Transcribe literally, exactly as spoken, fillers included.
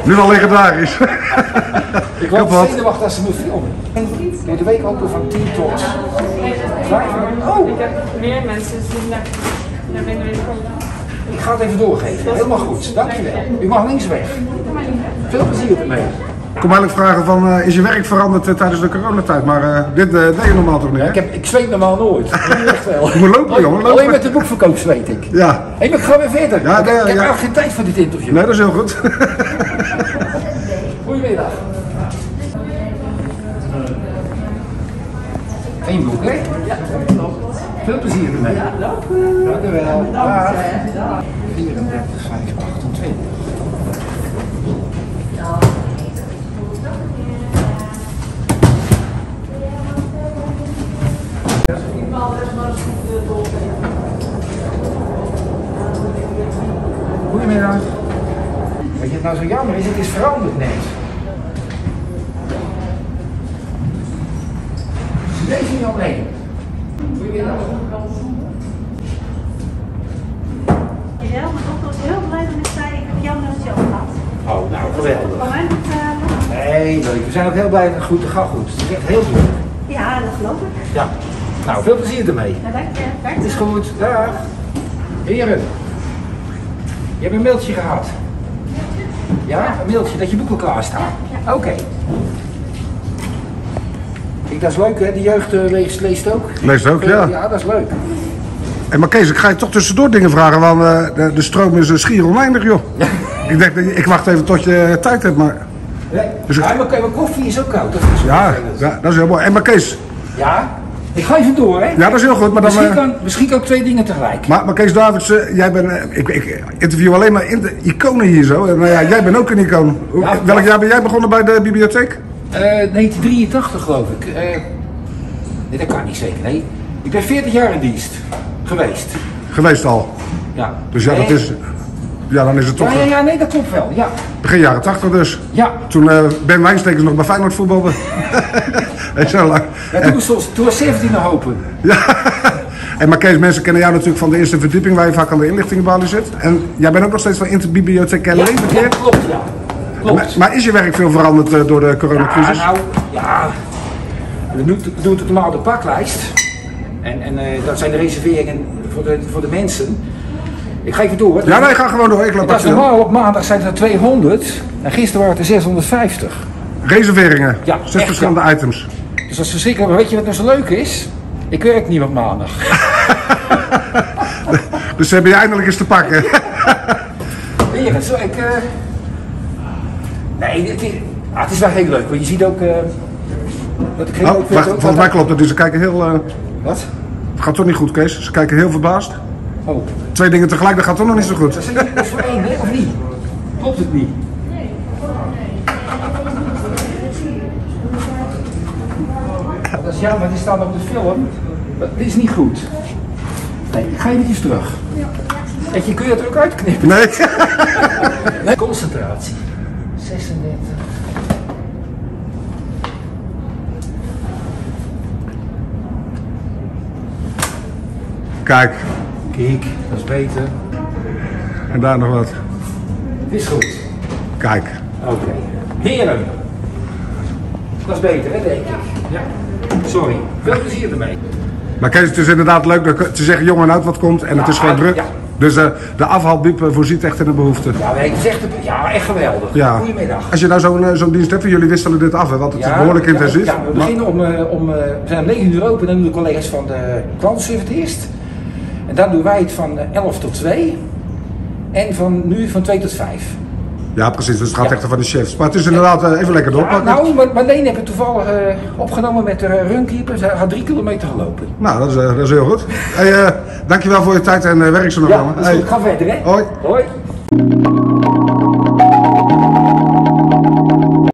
Nu al legendarisch. Ik word zenuwachtig als ze me filmen. En de week open van tien tot vijf. Oh! Ik heb meer mensen die naar, naar binnen willen komen. Ik ga het even doorgeven. Helemaal goed. Dankjewel. U mag links weg. Veel plezier ermee. Ik kom eigenlijk vragen van, uh, is je werk veranderd uh, tijdens de coronatijd? Maar uh, dit uh, deed je normaal toch niet? Ja, ik, heb, ik zweet normaal nooit. Echt wel. Je moet lopen, jongen. Lopen. Alleen met de boekverkoop zweet ik. Ja. Hé, maar ik ga weer verder. Ja, ik, ja, ik heb ja. eigenlijk geen tijd voor dit interview. Nee, dat is heel goed. Goedemiddag. Eén boek, hè? Ja, klopt. Veel plezier ermee. Ja, dank u. Dank u wel. Dag. vierendertig, vijf, achtentwintig. Goedemiddag. Weet je het nou zo jammer is? Het is veranderd net. Deze niet alleen. Goedemiddag. Ja, maar ik was heel blij dat ik zei, ik heb jouw mailtje al gehad. Oh, nou geweldig. Kan mij nog halen? Nee, leuk. We zijn ook heel blij dat het goed gaat goed. Het is echt heel druk. Ja, dat geloof ik. Ja. Nou, veel plezier ermee. Ja, dank je. Dank Het je. is goed. Dag. Heren. Je hebt een mailtje gehad. Ja, een mailtje dat je boeken klaar staan. Oké. Okay. Kijk, dat is leuk hè, de jeugd uh, leest, leest ook. Leest ook, ja. Ja, dat is leuk. Hey, maar Kees, ik ga je toch tussendoor dingen vragen, want uh, de, de stroom is uh, schier oneindig, joh. ik denk, ik wacht even tot je tijd hebt, maar... Nee. Dus ja, maar, maar koffie is ook koud. Dat is ja, ja, dat is heel mooi. En maar Kees... Ja, ik ga even door hè. Ja, dat is heel goed, maar dan... Misschien Uh, kan, misschien kan ik twee dingen tegelijk. maar, maar Kees Davidsen, jij bent... Uh, ik, ik interview alleen maar in iconen hier zo. En uh, ja, jij bent ook een icoon. Ja, Welk jaar ben jij begonnen bij de bibliotheek? Uh, negentien drieëntachtig geloof ik. Uh, nee, dat kan niet zeker, nee. Ik ben veertig jaar in dienst geweest. Geweest al. Ja. Dus ja, nee. dat is... Ja, dan is het toch... Ja, ja, ja, nee, dat klopt wel, ja. Begin jaren tachtig dus. Ja. Toen uh, Ben Wijnstekers nog bij Feyenoord voetbalde. Weet je wel lang. Ja, toen was, toen was zeventien nog open. Ja. En maar Kees, mensen kennen jou natuurlijk van de eerste verdieping waar je vaak aan de inlichtingenbalie zit. En jij bent ook nog steeds van Interbibliotheek Ja, Leeuwen ja, klopt, ja. Klopt. Maar, maar is je werk veel veranderd uh, door de coronacrisis? Ja, nou, ja. We doen, we doen het normaal de paklijst. En, en uh, dat zijn de reserveringen voor de, voor de mensen. Ik ga even door. Ja, nee, ga gewoon door. Ik loop dat is normaal, op maandag zijn het er tweehonderd. En gisteren waren het er zeshonderdvijftig. Reserveringen. Ja, Zes echt, verschillende ja. items. Dus dat is verschrikkelijk. Maar weet je wat nou zo leuk is? Ik werk niet op maandag. Dus heb je eindelijk eens te pakken. Hier, zo, ik... Uh... Nee, het is, ah, het is wel heel leuk. Want je ziet ook... Uh, dat ik heel Oh, leuk vind wacht, ook, volgens mij klopt het. Dus ze kijken heel... Uh, Wat? het gaat toch niet goed, Kees? Ze kijken heel verbaasd. Oh. Twee dingen tegelijk, dat gaat toch nog niet zo goed. Dat is niet voor één, hè? Of niet? Klopt het niet? Dat is jammer, die staat op de film. Dit is niet goed. Nee, ik ga eventjes terug. En je kun je het er ook uitknippen. Nee. Nee. Concentratie. zesendertig. Kijk. Kijk, dat is beter. En daar nog wat. Dit is goed. Kijk. Oké. Okay. Heren. Dat is beter, hè, denk ik. Ja. Sorry. Veel plezier ermee. Maar Kees, het is inderdaad leuk dat te zeggen jong en oud wat komt. En Ja, het is gewoon druk. ja. Dus uh, de afhaalbiep uh, voorziet echt in de behoefte. Ja, het is echt, ja, echt geweldig. Ja. Goedemiddag. Als je nou zo'n uh, zo'n dienst hebt, jullie wisselen dit af, hè, want het Ja, is behoorlijk ja, intensief. Ja, we beginnen om, uh, om uh, we zijn om negen uur open, dan doen de collega's van de klantenservice het eerst. En dan doen wij het van elf tot twee. En van nu van twee tot vijf. Ja, precies. Dus het gaat Ja. echt van de chefs. Maar het is inderdaad uh, even lekker Ja, doorpakken. nou, maar Marleen heb ik toevallig uh, opgenomen met de uh, runkeeper. Ze had drie kilometer gelopen. Nou, dat is, uh, dat is heel goed. Hey, uh, dankjewel voor je tijd en uh, werk zo nog Ja, allemaal. dat is goed. Ik ga verder, hè? Hoi. Hoi.